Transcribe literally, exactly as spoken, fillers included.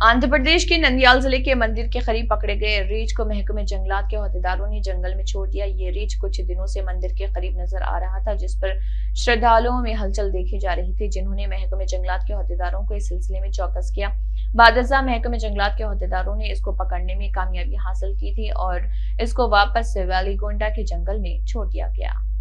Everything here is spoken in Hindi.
आंध्र प्रदेश के नंदयाल जिले के मंदिर के करीब पकड़े गए रीछ को महकमे जंगलात के अहदेदारों ने जंगल में छोड़ दिया। ये रीछ कुछ दिनों से मंदिर के करीब नजर आ रहा था, जिस पर श्रद्धालुओं में हलचल देखी जा रही थी, जिन्होंने महकमे जंगलात के अहदेदारों को इस सिलसिले में चौकस किया। बादशाह महकमे जंगलात के अहदेदारों ने इसको पकड़ने में कामयाबी हासिल की थी और इसको वापस से वैलीगोंडा के जंगल में छोड़ दिया गया।